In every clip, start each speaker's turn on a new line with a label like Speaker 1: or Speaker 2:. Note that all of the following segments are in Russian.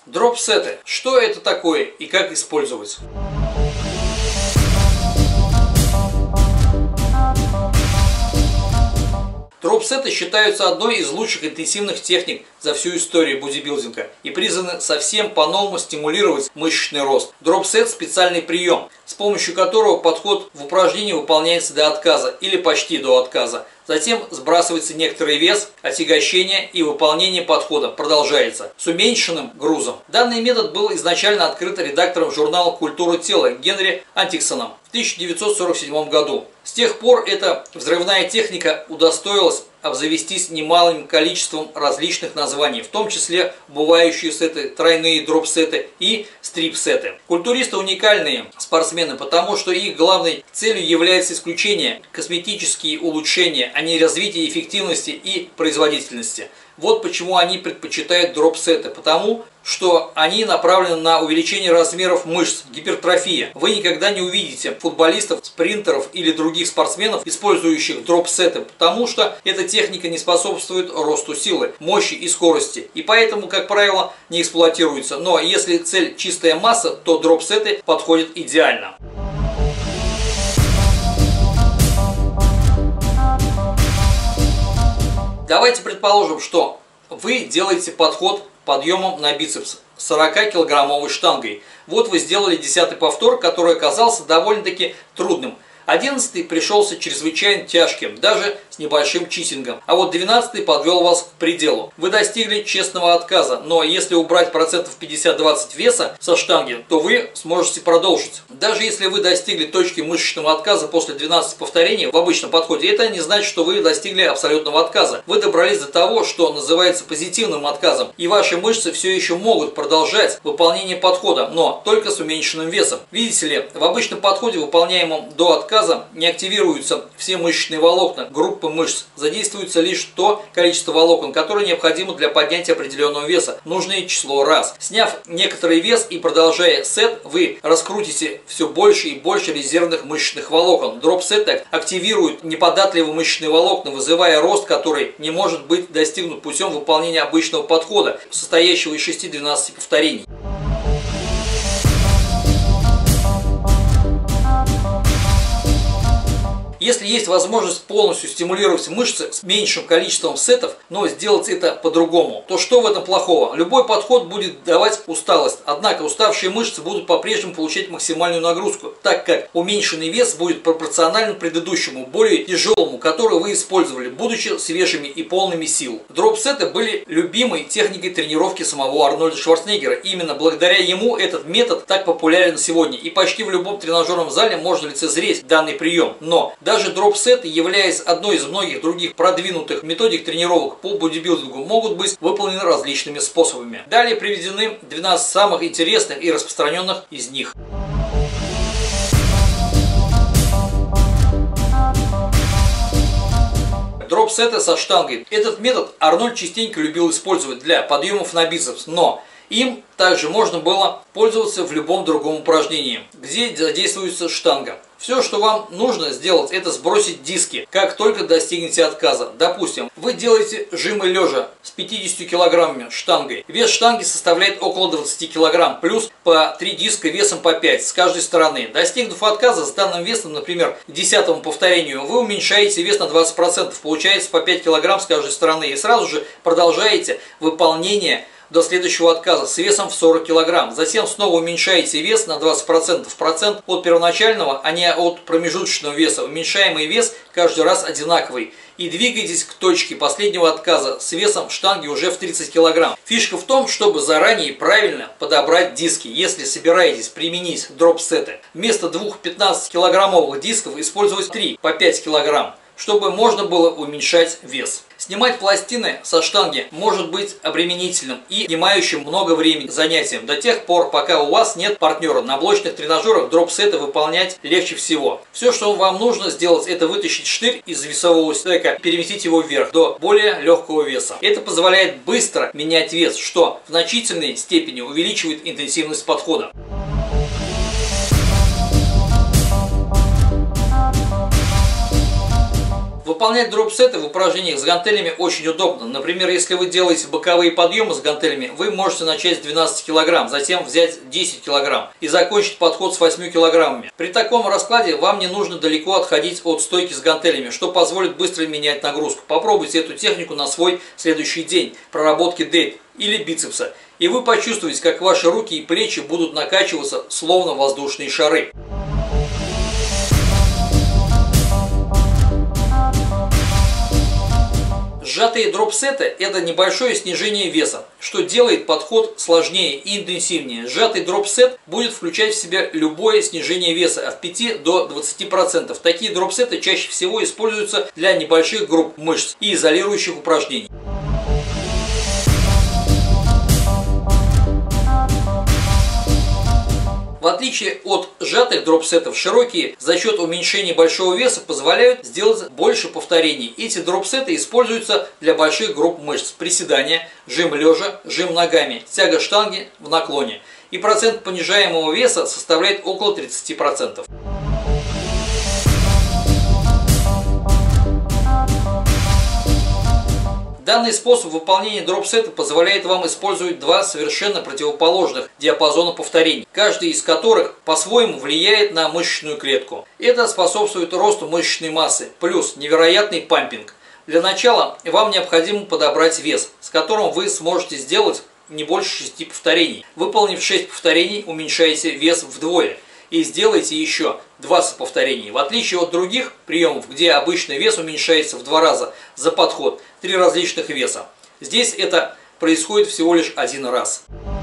Speaker 1: Дропсеты. Что это такое и как использовать? Дропсеты считаются одной из лучших интенсивных техник за всю историю бодибилдинга и призваны совсем по-новому стимулировать мышечный рост. Дропсет – специальный прием, с помощью которого подход в упражнении выполняется до отказа или почти до отказа. Затем сбрасывается некоторый вес, отягощение и выполнение подхода продолжается с уменьшенным грузом. Данный метод был изначально открыт редактором журнала «Культура тела» Генри Антиксоном в 1947 году. С тех пор эта взрывная техника удостоилась обзавестись немалым количеством различных названий, в том числе бывающие сеты, тройные дропсеты и стрипсеты. Культуристы уникальные спортсмены, потому что их главной целью является исключение косметические улучшения, а не развитие эффективности и производительности. Вот почему они предпочитают дропсеты, потому что они направлены на увеличение размеров мышц, гипертрофия. Вы никогда не увидите футболистов, спринтеров или других спортсменов, использующих дропсеты, потому что эта техника не способствует росту силы, мощи и скорости, и поэтому, как правило, не эксплуатируется. Но если цель чистая масса, то дропсеты подходят идеально. Давайте предположим, что вы делаете подход подъемом на бицепс 40-килограммовой штангой. Вот вы сделали 10-й повтор, который оказался довольно-таки трудным. 11-й пришелся чрезвычайно тяжким, даже с небольшим читингом. А вот 12-й подвел вас к пределу. Вы достигли честного отказа, но если убрать процентов 50-20 веса со штанги, то вы сможете продолжить. Даже если вы достигли точки мышечного отказа после 12 повторений в обычном подходе, это не значит, что вы достигли абсолютного отказа. Вы добрались до того, что называется позитивным отказом, и ваши мышцы все еще могут продолжать выполнение подхода, но только с уменьшенным весом. Видите ли, в обычном подходе, выполняемом до отказа, не активируются все мышечные волокна группы мышц, задействуется лишь то количество волокон, которое необходимо для поднятия определенного веса, нужное число раз. Сняв некоторый вес и продолжая сет, вы раскрутите все больше и больше резервных мышечных волокон. Дропсеты активируют неподатливые мышечные волокна, вызывая рост, который не может быть достигнут путем выполнения обычного подхода, состоящего из 6-12 повторений. Если есть возможность полностью стимулировать мышцы с меньшим количеством сетов, но сделать это по-другому, то что в этом плохого? Любой подход будет давать усталость, однако уставшие мышцы будут по-прежнему получать максимальную нагрузку, так как уменьшенный вес будет пропорционален предыдущему, более тяжелому, который вы использовали, будучи свежими и полными сил. Дропсеты были любимой техникой тренировки самого Арнольда Шварценеггера. Именно благодаря ему этот метод так популярен сегодня, и почти в любом тренажерном зале можно лицезреть данный прием. Но даже дропсеты, являясь одной из многих других продвинутых методик тренировок по бодибилдингу, могут быть выполнены различными способами. Далее приведены 12 самых интересных и распространенных из них. Дропсеты со штангой. Этот метод Арнольд частенько любил использовать для подъемов на бицепс, но им также можно было пользоваться в любом другом упражнении, где задействуется штанга. Все, что вам нужно сделать, это сбросить диски, как только достигнете отказа. Допустим, вы делаете жимы лежа с 50 килограммами штангой. Вес штанги составляет около 20 килограмм, плюс по 3 диска весом по 5 с каждой стороны. Достигнув отказа с данным весом, например, к 10-му повторению, вы уменьшаете вес на 20%, получается по 5 килограмм с каждой стороны, и сразу же продолжаете выполнение до следующего отказа с весом в 40 кг. Затем снова уменьшаете вес на 20%, процент от первоначального, а не от промежуточного веса. Уменьшаемый вес каждый раз одинаковый. И двигайтесь к точке последнего отказа с весом штанги уже в 30 кг. Фишка в том, чтобы заранее правильно подобрать диски. Если собираетесь применить дропсеты, вместо 2 15-килограммовых дисков использовать 3 по 5 кг, чтобы можно было уменьшать вес. Снимать пластины со штанги может быть обременительным и занимающим много времени занятием до тех пор, пока у вас нет партнера. На блочных тренажерах дропсеты выполнять легче всего. Все, что вам нужно сделать, это вытащить штырь из весового стека, переместить его вверх до более легкого веса. Это позволяет быстро менять вес, что в значительной степени увеличивает интенсивность подхода. Выполнять дроп-сеты в упражнениях с гантелями очень удобно. Например, если вы делаете боковые подъемы с гантелями, вы можете начать с 12 кг, затем взять 10 кг и закончить подход с 8 кг. При таком раскладе вам не нужно далеко отходить от стойки с гантелями, что позволит быстро менять нагрузку. Попробуйте эту технику на свой следующий день проработки дельт или бицепса, и вы почувствуете, как ваши руки и плечи будут накачиваться словно воздушные шары. Сжатые дроп-сеты – это небольшое снижение веса, что делает подход сложнее и интенсивнее. Сжатый дроп-сет будет включать в себя любое снижение веса от 5 до 20%. Такие дроп-сеты чаще всего используются для небольших групп мышц и изолирующих упражнений. В отличие от сжатых дроп-сетов, широкие за счет уменьшения большого веса позволяют сделать больше повторений. Эти дроп-сеты используются для больших групп мышц: приседания, жим лежа, жим ногами, тяга штанги в наклоне. И процент понижаемого веса составляет около 30%. Данный способ выполнения дроп-сета позволяет вам использовать два совершенно противоположных диапазона повторений, каждый из которых по-своему влияет на мышечную клетку. Это способствует росту мышечной массы, плюс невероятный пампинг. Для начала вам необходимо подобрать вес, с которым вы сможете сделать не больше 6 повторений. Выполнив 6 повторений, уменьшаете вес вдвое и сделайте еще 20 повторений. В отличие от других приемов, где обычно вес уменьшается в 2 раза за подход, 3 различных веса. Здесь это происходит всего лишь 1 раз.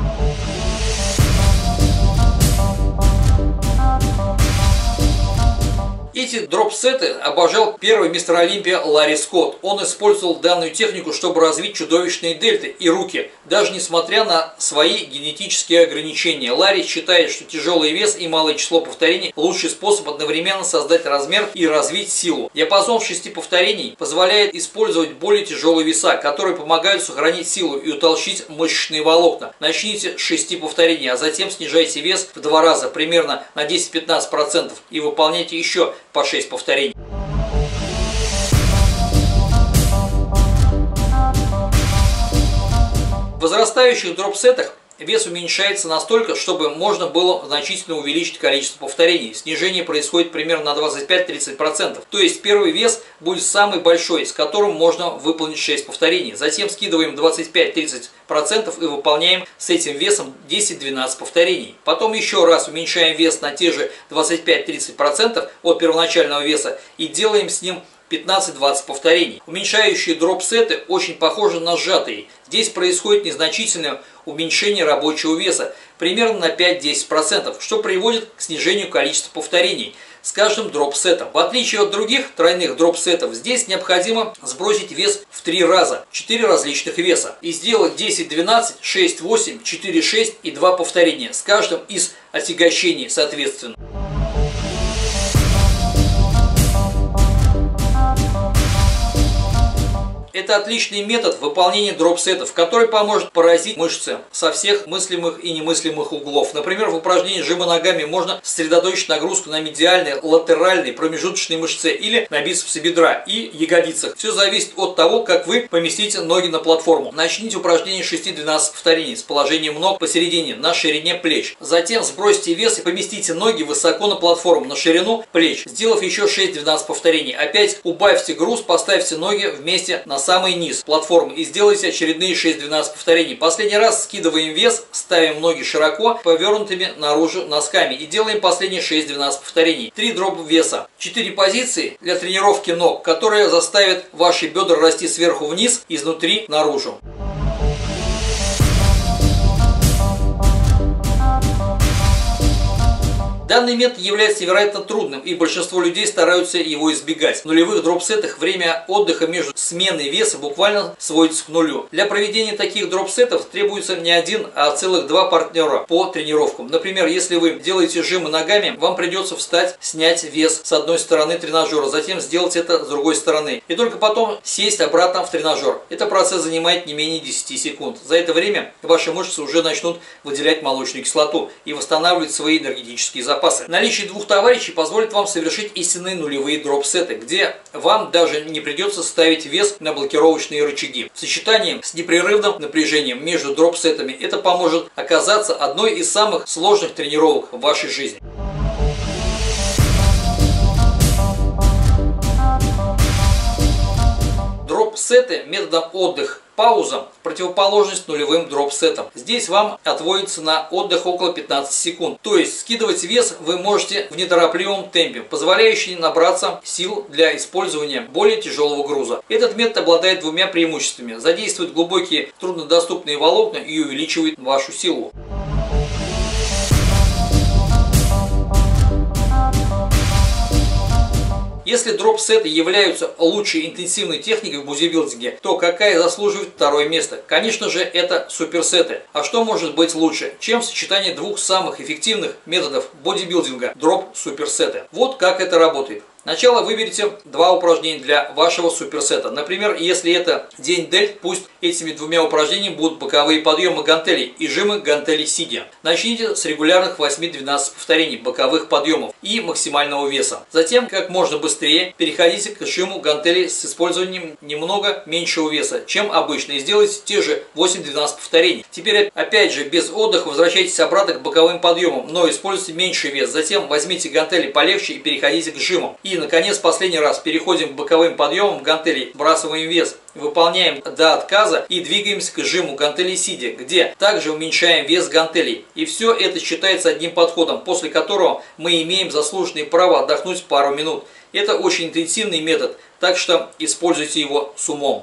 Speaker 1: Эти дроп-сеты обожал первый мистер Олимпия Ларри Скотт. Он использовал данную технику, чтобы развить чудовищные дельты и руки, даже несмотря на свои генетические ограничения. Ларри считает, что тяжелый вес и малое число повторений – лучший способ одновременно создать размер и развить силу. Диапазон 6 повторений позволяет использовать более тяжелые веса, которые помогают сохранить силу и утолщить мышечные волокна. Начните с 6 повторений, а затем снижайте вес в 2 раза, примерно на 10-15%, и выполняйте еще по 6 повторений. В возрастающих дроп-сетах вес уменьшается настолько, чтобы можно было значительно увеличить количество повторений. Снижение происходит примерно на 25-30%. То есть первый вес будет самый большой, с которым можно выполнить 6 повторений. Затем скидываем 25-30% и выполняем с этим весом 10-12 повторений. Потом еще раз уменьшаем вес на те же 25-30% от первоначального веса и делаем с ним 15-20 повторений. Уменьшающие дроп-сеты очень похожи на сжатые. Здесь происходит незначительное уменьшение рабочего веса, примерно на 5-10%, что приводит к снижению количества повторений с каждым дроп-сетом. В отличие от других тройных дроп-сетов, здесь необходимо сбросить вес в 3 раза, 4 различных веса, и сделать 10-12, 6-8, 4-6 и 2 повторения с каждым из отягощений соответственно. Это отличный метод выполнения дроп-сетов, который поможет поразить мышцы со всех мыслимых и немыслимых углов. Например, в упражнении жима ногами можно сосредоточить нагрузку на медиальной, латеральной, промежуточной мышце или на бицепсе бедра и ягодицах. Все зависит от того, как вы поместите ноги на платформу. Начните упражнение 6-12 повторений с положением ног посередине, на ширине плеч. Затем сбросьте вес и поместите ноги высоко на платформу, на ширину плеч. Сделав еще 6-12 повторений, опять убавьте груз, поставьте ноги вместе на самый низ платформы и сделайте очередные 6-12 повторений. Последний раз скидываем вес, ставим ноги широко, повернутыми наружу носками и делаем последние 6-12 повторений. 3 дроба веса. 4 позиции для тренировки ног, которые заставят ваши бедра расти сверху вниз, изнутри наружу. Данный метод является невероятно трудным, и большинство людей стараются его избегать. В нулевых дроп-сетах время отдыха между сменой веса буквально сводится к нулю. Для проведения таких дроп-сетов требуется не один, а целых 2 партнера по тренировкам. Например, если вы делаете жимы ногами, вам придется встать, снять вес с одной стороны тренажера, затем сделать это с другой стороны. И только потом сесть обратно в тренажер. Этот процесс занимает не менее 10 секунд. За это время ваши мышцы уже начнут выделять молочную кислоту и восстанавливать свои энергетические запасы. запасы. Наличие двух товарищей позволит вам совершить истинные нулевые дроп-сеты, где вам даже не придется ставить вес на блокировочные рычаги. В сочетании с непрерывным напряжением между дроп-сетами это поможет оказаться одной из самых сложных тренировок в вашей жизни. Дроп-сеты методом отдых-пауза в противоположность нулевым дроп-сетам. Здесь вам отводится на отдых около 15 секунд. То есть скидывать вес вы можете в неторопливом темпе, позволяющий набраться сил для использования более тяжелого груза. Этот метод обладает двумя преимуществами. Задействует глубокие труднодоступные волокна и увеличивает вашу силу. Если дроп-сеты являются лучшей интенсивной техникой в бодибилдинге, то какая заслуживает второе место? Конечно же, это суперсеты. А что может быть лучше, чем сочетание двух самых эффективных методов бодибилдинга – дроп-суперсеты? Вот как это работает. Сначала выберите два упражнения для вашего суперсета. Например, если это день дельт, пусть этими двумя упражнениями будут боковые подъемы гантелей и жимы гантелей сидя. Начните с регулярных 8-12 повторений боковых подъемов и максимального веса. Затем, как можно быстрее, переходите к жиму гантелей с использованием немного меньшего веса, чем обычно, и сделайте те же 8-12 повторений. Теперь, опять же, без отдыха возвращайтесь обратно к боковым подъемам, но используйте меньший вес. Затем возьмите гантели полегче и переходите к жимам. И, наконец, последний раз переходим к боковым подъемам гантелей, сбрасываем вес, выполняем до отказа и двигаемся к жиму гантелей сидя, где также уменьшаем вес гантелей. И все это считается одним подходом, после которого мы имеем заслуженное право отдохнуть пару минут. Это очень интенсивный метод, так что используйте его с умом.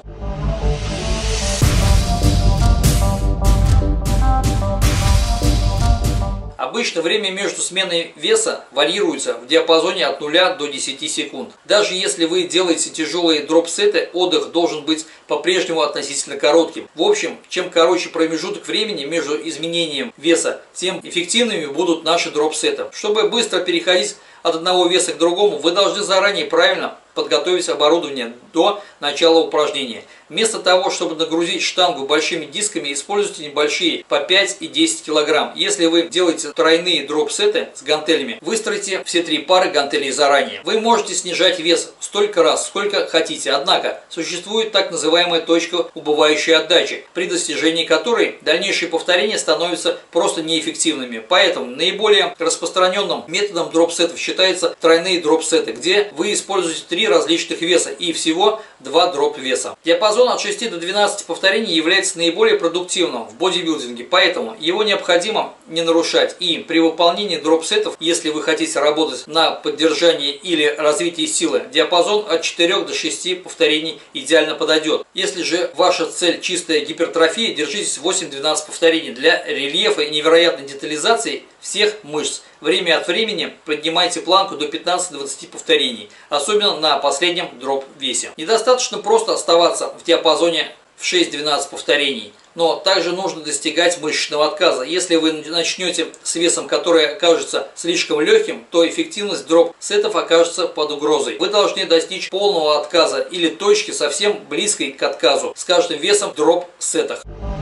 Speaker 1: Обычно время между сменой веса варьируется в диапазоне от 0 до 10 секунд. Даже если вы делаете тяжелые дроп-сеты, отдых должен быть по-прежнему относительно коротким. В общем, чем короче промежуток времени между изменением веса, тем эффективными будут наши дроп-сеты. Чтобы быстро переходить от одного веса к другому, вы должны заранее правильно подготовить оборудование до начала упражнения. Вместо того, чтобы нагрузить штангу большими дисками, используйте небольшие по 5 и 10 кг. Если вы делаете тройные дроп-сеты с гантелями, выстройте все 3 пары гантелей заранее. Вы можете снижать вес столько раз, сколько хотите, однако существует так называемая точка убывающей отдачи, при достижении которой дальнейшие повторения становятся просто неэффективными. Поэтому наиболее распространенным методом дроп-сетов считаются тройные дроп-сеты, где вы используете 3 различных веса и всего 2 дроп-веса. Диапазон от 6 до 12 повторений является наиболее продуктивным в бодибилдинге, поэтому его необходимо не нарушать. И при выполнении дроп-сетов, если вы хотите работать на поддержании или развитии силы, диапазон от 4 до 6 повторений идеально подойдет. Если же ваша цель чистая гипертрофия, держитесь 8-12 повторений для рельефа и невероятной детализации всех мышц. Время от времени поднимайте планку до 15-20 повторений, особенно на последнем дроп-весе. Недостаточно просто оставаться в диапазоне в 6-12 повторений, но также нужно достигать мышечного отказа. Если вы начнете с весом, который окажется слишком легким, то эффективность дроп-сетов окажется под угрозой. Вы должны достичь полного отказа или точки совсем близкой к отказу с каждым весом в дроп-сетах.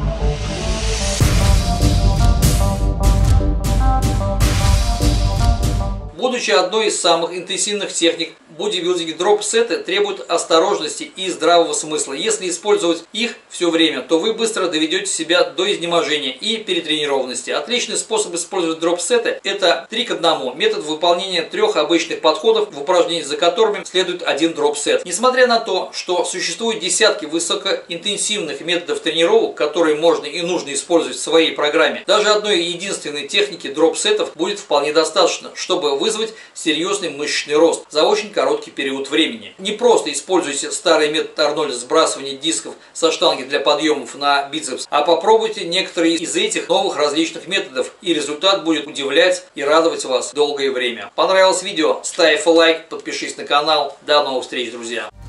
Speaker 1: Будучи одной из самых интенсивных техник бодибилдинга, дроп-сеты требуют осторожности и здравого смысла. Если использовать их все время, то вы быстро доведете себя до изнеможения и перетренированности. Отличный способ использовать дроп-сеты – это 3 к 1. Метод выполнения 3 обычных подходов в упражнении, за которыми следует 1 дроп-сет. Несмотря на то, что существуют десятки высокоинтенсивных методов тренировок, которые можно и нужно использовать в своей программе, даже одной единственной техники дроп-сетов будет вполне достаточно, чтобы вызвать серьезный мышечный рост за очень короткий период времени. Не просто используйте старый метод Арнольда сбрасывания дисков со штанги для подъемов на бицепс, а попробуйте некоторые из этих новых различных методов, и результат будет удивлять и радовать вас долгое время. Понравилось видео? Ставь лайк, подпишись на канал. До новых встреч, друзья!